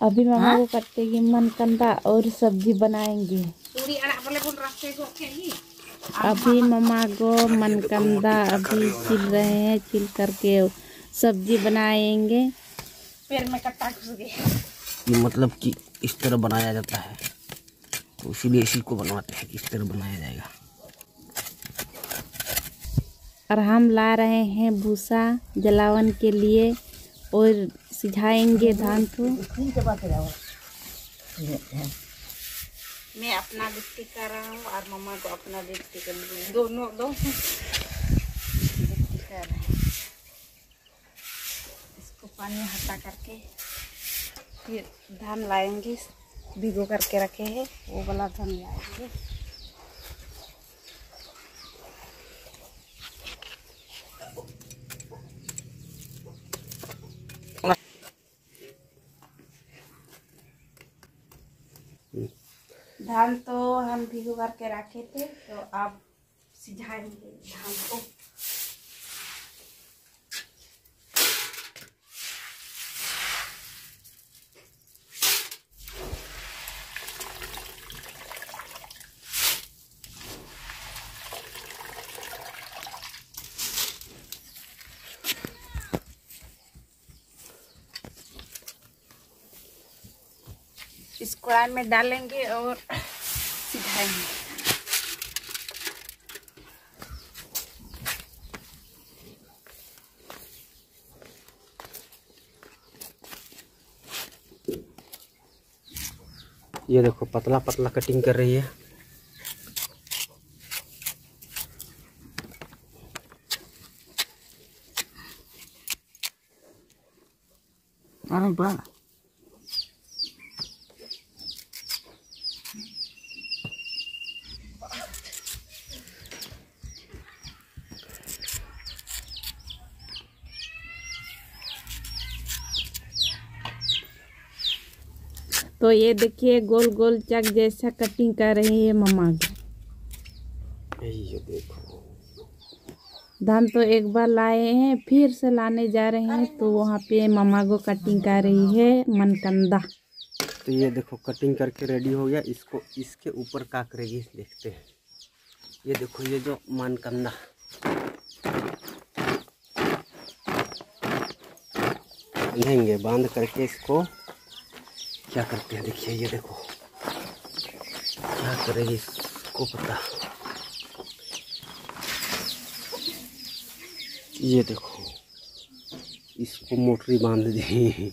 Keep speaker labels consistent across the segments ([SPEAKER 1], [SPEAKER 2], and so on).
[SPEAKER 1] अभी मम्मा को कटेगी मनकंदा और सब्जी बनाएंगे। अभी मम्मा को मनकंदा अभी छिल रहे हैं, छिल करके सब्जी बनाएंगे। पैर में कट्टा घुस गया।
[SPEAKER 2] ये मतलब कि इस तरह बनाया जाता है, तो इसीलिए इसी को बनवाते हैं कि इस तरह बनाया जाएगा।
[SPEAKER 1] और हम ला रहे हैं भूसा जलावन के लिए और सिझाएंगे धान को। मैं अपना लिट्टी कर रहा हूँ और मम्मा को अपना लिट्टी कर रही हूँ, दोनों लिट्टी कर रहे हैं। इसको पानी हटा करके फिर धान लाएंगे, भिगो करके रखे हैं वो वाला धान लाएंगे। धान तो हम भिगो करके रखे थे, तो अब सिझाएंगे धान को। इस कढ़ाई में डालेंगे और सिझाएंगे।
[SPEAKER 2] ये देखो पतला पतला कटिंग कर रही है। अरे वाह,
[SPEAKER 1] तो ये देखिए गोल गोल चक जैसा कटिंग कर रही है मम्मा की।
[SPEAKER 2] ये देखो
[SPEAKER 1] धान तो एक बार लाए हैं, फिर से लाने जा रहे हैं, तो वहाँ पे मम्मा को कटिंग कर रही है मनकंदा।
[SPEAKER 2] तो ये देखो कटिंग करके रेडी हो गया। इसको इसके ऊपर क्या करेगी देखते हैं। ये देखो ये जो मनकंदा बांधेंगे, बांध करके इसको क्या करते हैं देखिए। ये देखो क्या करेगी इसको पता। ये देखो इसको मोटरी बांध दी।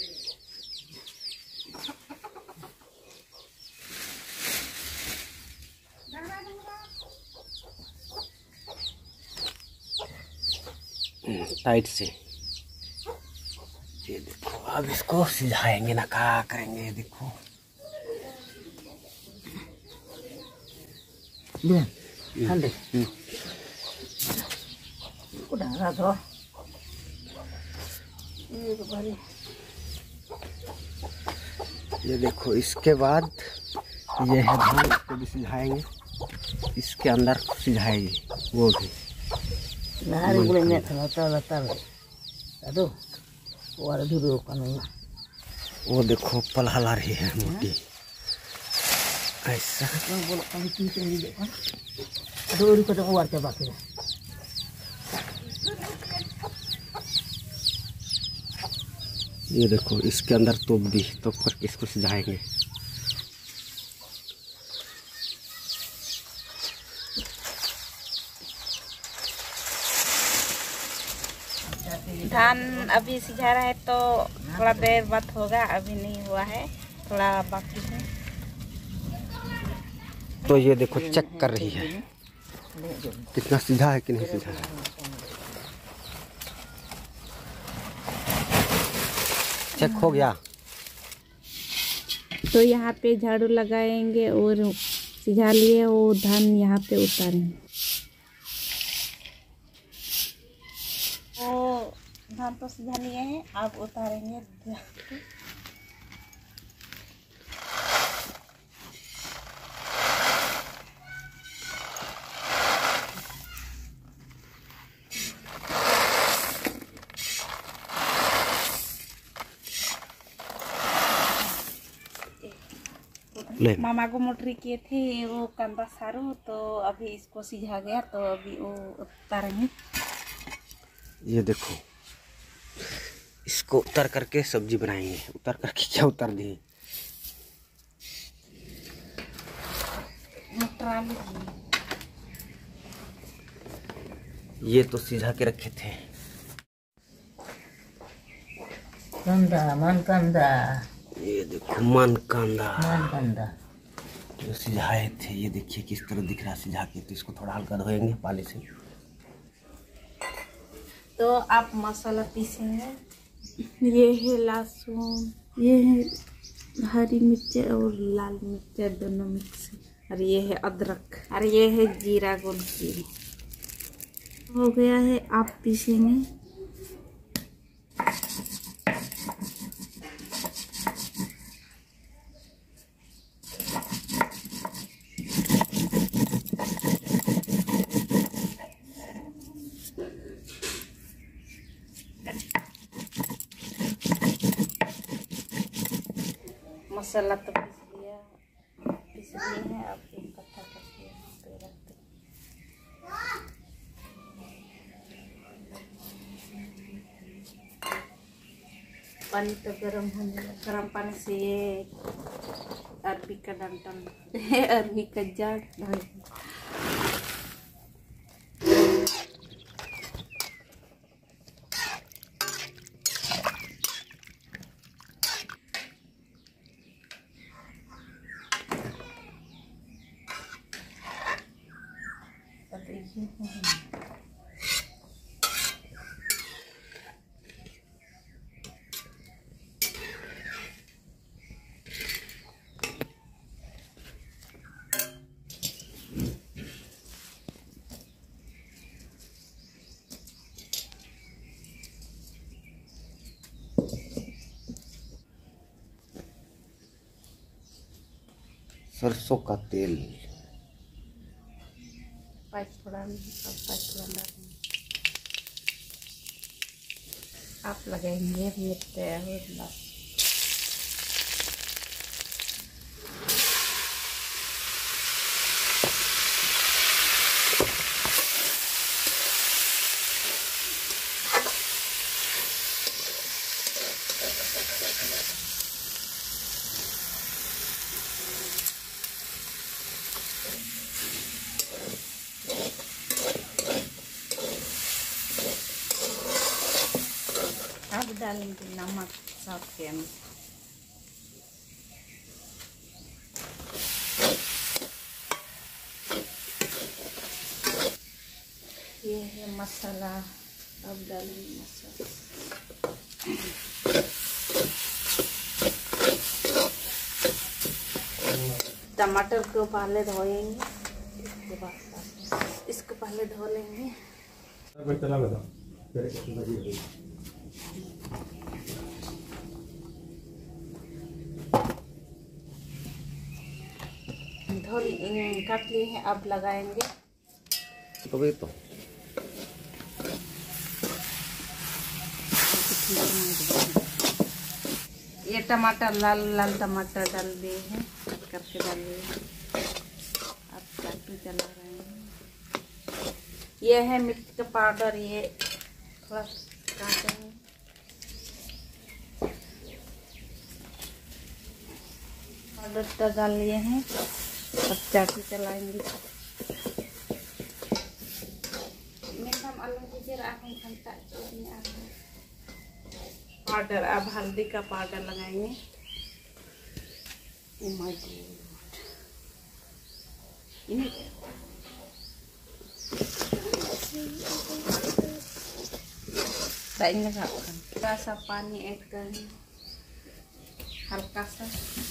[SPEAKER 2] टाइट से। ये देखो अब इसको सिझाएंगे ना, क्या करेंगे। ये देखो ये देखो इसके बाद ये है धान, इसको भी सिझाएंगे। इसके अंदर सिझाएगी वो भी। वो देखो पलहला रही है मोटी ऐसा। ये देखो इसके अंदर तोप दी, तोप करके इसको सिझाएंगे।
[SPEAKER 1] धान अभी सिझा रहा है तो थोड़ा देर बाद होगा, अभी नहीं हुआ है, थोड़ा बाकी है।
[SPEAKER 2] तो ये देखो चेक कर रही है कितना सीधा है कि नहीं सीधा है। चेक हो गया।
[SPEAKER 1] तो यहाँ पे झाड़ू लगाएंगे और सिझा लिए वो धान यहाँ पे उतारेंगे। वो धान तो सिझा लिए हैं, अब उतारेंगे।
[SPEAKER 2] ले
[SPEAKER 1] मामा को मोटरी किए थे वो कंदा सारू, तो अभी इसको सिझा गया तो अभी वो उतारेंगे।
[SPEAKER 2] ये देखो, इसको उतर करके सब्जी बनाएंगे। उतर करके क्या उतर दिए, ये तो सिझा के रखे थे।
[SPEAKER 3] कंदा मन कंदा,
[SPEAKER 2] ये देखो मन कांदा
[SPEAKER 3] मन कंदा
[SPEAKER 2] जो सिझाए थे। ये देखिए किस तरह दिख रहा सिझा के। तो इसको थोड़ा हल्का धोएंगे पानी से।
[SPEAKER 1] तो आप मसाला पीसेंगे। ये है लहसुन, ये है हरी मिर्च और लाल मिर्च दोनों मिक्स, और ये है अदरक, और ये है जीरा गुलकी। हो गया है, आप पीसेंगे। मसाला तो पीस लिए हैं, अब इकट्ठा करके पे रखते। पानी तो गर्म होने लगा। गर्म पानी से ये अरबी का डंठल अरबी का जड़
[SPEAKER 2] सरसों का तेल।
[SPEAKER 1] आप लगाएंगे मिर्च और अब डालेंगे नमक स्वाद के अनुसार। ये है मसाला, अब डालेंगे मसाला। टमाटर को पहले धोएंगे, इसके बाद इसको पहले धो लेंगे। काट लिए हैं, अब लगाएंगे।
[SPEAKER 2] तो
[SPEAKER 1] ये टमाटर लाल लाल टमाटर डाल दिए हैं, कट करके डाल दिए। अब चाकू चला रहे हैं। ये है मिर्च का पाउडर, ये थोड़ा काटेंगे। पाउडर तो डाल लिए हैं, अब चाकू चलाएंगे। पाउडर, अब हल्दी का पाउडर लगाएंगे। ओ माय गॉड, थोड़ा सा पानी ऐड करेंगे, हल्का सा।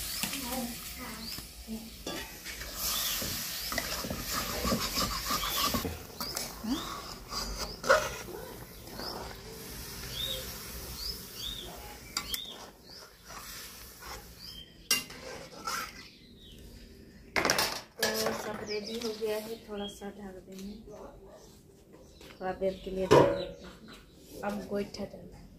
[SPEAKER 1] रेडी हो गया है, थोड़ा सा ढक देंगे, थोड़ा देर के लिए ढक देते हैं। अब गोईठा डालना है।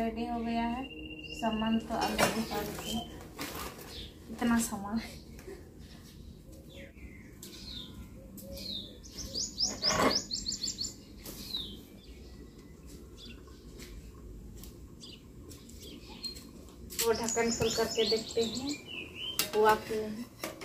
[SPEAKER 1] रेडी हो गया है। सामान तो अलग ही पड़ते हैं, इतना सामान। वो ढक्कन खोल करके देखते हैं हुआ कि नहीं।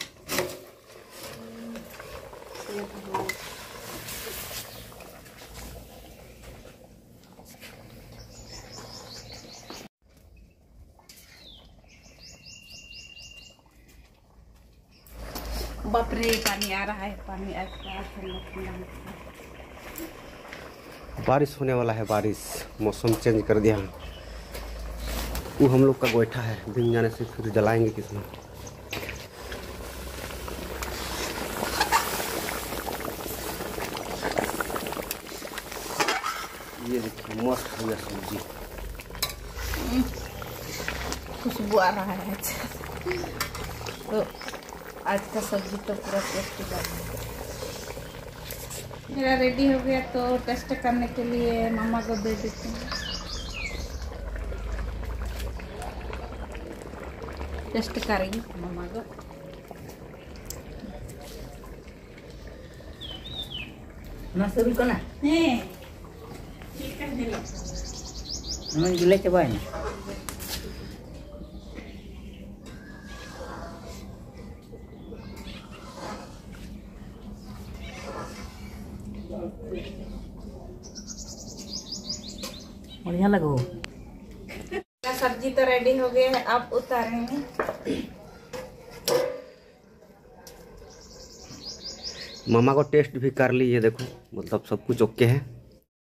[SPEAKER 1] बाप रे, पानी आ रहा है, पानी आ रहा है।
[SPEAKER 2] बारिश होने वाला है, बारिश, मौसम चेंज कर दिया। वो हम लोग का गोईठा है, दिन जाने से फिर जलाएंगे किसमें। ये देखिए मस्त हो गया सब्जी।
[SPEAKER 1] खुशबू आ रहा है। तो आज का सब्जी तो पूरा टेस्टी बना। मेरा रेडी हो गया, तो टेस्ट करने के लिए मामा को दे देते हैं। टेस्ट करेंगे मामा को।
[SPEAKER 3] Masuk ko na.
[SPEAKER 1] ठीक है, दे लो।
[SPEAKER 3] Naman gulay ka ba? बढ़िया लगो।
[SPEAKER 1] सब्जी तो रेडी हो गया है, आप उतारेंगे।
[SPEAKER 2] मामा को टेस्ट भी कर ली, ये देखो, मतलब सब कुछ ओके है।